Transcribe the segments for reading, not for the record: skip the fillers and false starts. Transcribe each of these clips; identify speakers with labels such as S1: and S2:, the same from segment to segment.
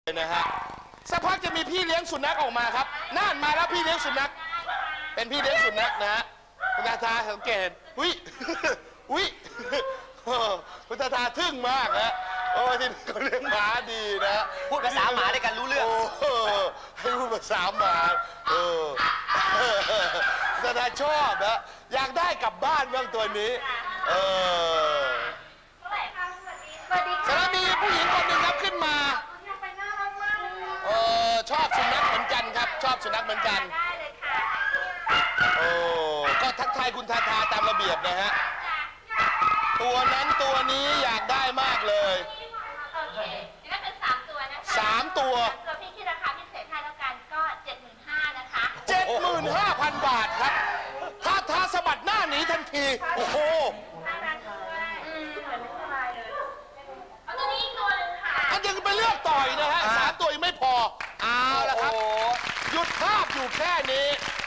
S1: นะฮะสักพักจะมีพี่เลี้ยงสุนัขออกมาครับน่านมาแล้วพี่เลี้ยงสุนัขเป็นพี่เลี้ยงสุนัขนะฮะคุณตาสังเกตอุ้ยอุ้ยคุณตาทึ่งมากนะโอ้ที่เขาเลี้ยงหมาดีนะ
S2: พูดภาษาหมาด้วยกันรู้เรื่อง
S1: ให้พูดภาษาหมาคุณตาชอบนะอยากได้กลับบ้านบ้างตัวนี้สามีผู้หญิงคนหนึ่งครับขึ้นมาชอบสุนัขเหมือนกันครับชอบสุนัขเหมือนกันก็ทักทายคุณทาตามระเบียบนะฮะตัวนั้นตัวนี้อยากได้มากเลย
S3: โอเคนี่ก็เป็น3 ตัวนะคะ
S1: 3 ตัว
S3: พี่คิดราคาพิเศษให้แล้วกันก็ 75,000 นะคะ
S1: 75,000 บาทครับถ้าสะบัดหน้าหนีทันทีโอ้โห
S3: เอาตัวนี้อีกตัวนึงค่ะ
S1: อันยังไปเลือกต่อยนะฮะ3 ตัวยังไม่พอเอาละครับหยุดภาพอยู่แค่นี้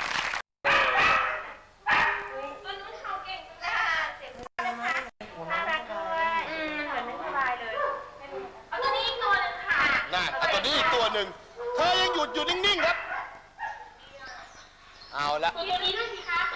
S3: ตัวนู้นเขาเก่งจ้าเสียงนะคะน่ารักด้วยเหมือนไม่สบายเลยเอาตัวนี้อีกตัวนึงค่ะ
S1: เอาตัวนี้อีกตัวหนึ่งเธอยังหยุดอยู่นิ่งๆครับเอาละ
S3: ตัวนี้ด้วยสิคะ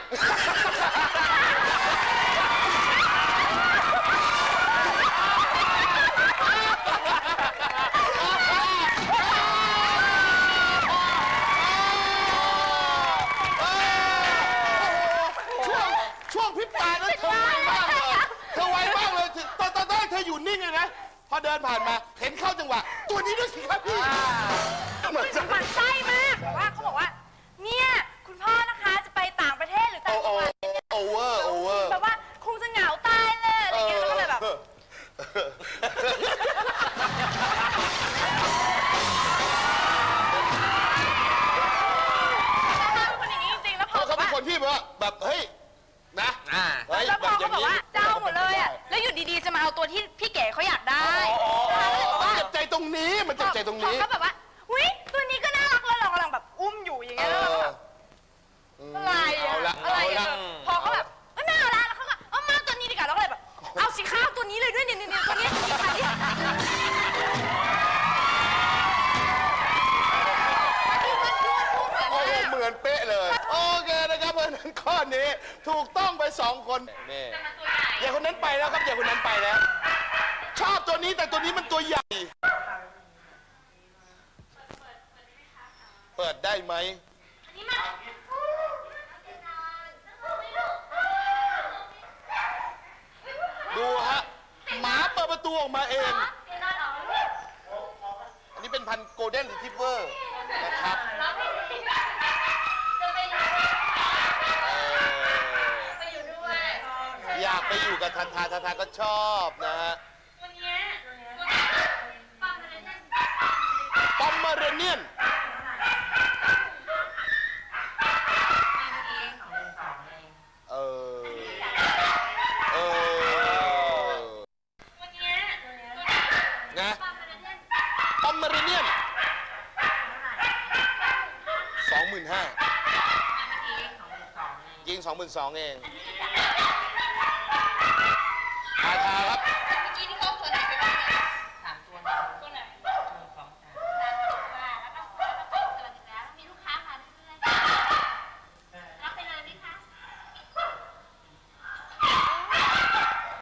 S1: ช่วงพริบตานั้นเธอไวมากเลยตอนแรกเธออยู่นิ่งเลยนะพอเดินผ่านมาเห็นเข้าจังหวะตัวนี้ด้วยสิครับพี่
S4: มันไส้มากแต่ว่าเขาบอกว่าเนี่ยคุณพ่อนะคะจะไปต่างประเทศหรือต่างจังหวัด
S1: โอเวอร์
S4: แบบว่าคงจะเหงาตายเลยอะไรเงี้ยแล้วก็เลยแบบคนอย่างนี้จริงๆแล้วพอ
S1: เขาเป็นคนที่แบบเฮ้ยนะ
S4: แล้วพอเขาบอกว่าเจ้าหมดเลยอ่ะแล้วอยู่ดีๆจะมาเอาตัวที่พี่เก๋เขาอยากได้
S1: มันเจ็บใจตรงนี้มันเจ็บใจตรงนี้
S4: เขาแบบว่าอุ้ยตัวนี้ก็น่ารักเลยเรากำลังแบบอุ้มอยู่อย่างเงี้ยแล้วอะไรพอเขาแบบน่ารักแล้วเขาก็เอามาตัวนี้ดีกว่าแล้วก็เลยแบบเอาสิข้าวตัวนี้เลยด้วยเนี่ยตัวนี้สีขาวที่
S1: เหมือนเป๊ะเลยโอเคนะครับเพราะนั้นข้อนี้ถูกต้องไป2 คนนี่อย่างคนนั้นไปแล้วครับอย่างคนนั้นไปแล้วชอบตัวนี้แต่ตัวนี้มันตัวใหญ่เปิดได้ไหมดูฮะหมาเปิดประตูออกมาเองอันนี้เป็นพันธุ์โกลเด้นรีทรีฟเวอร์นะครับอยากไปอยู่กับทาก็ชอบนะฮะปอมเมอเรเนียนนะปอมเมอเรเนียน 25,000ยิง 22,000 เองทาครับ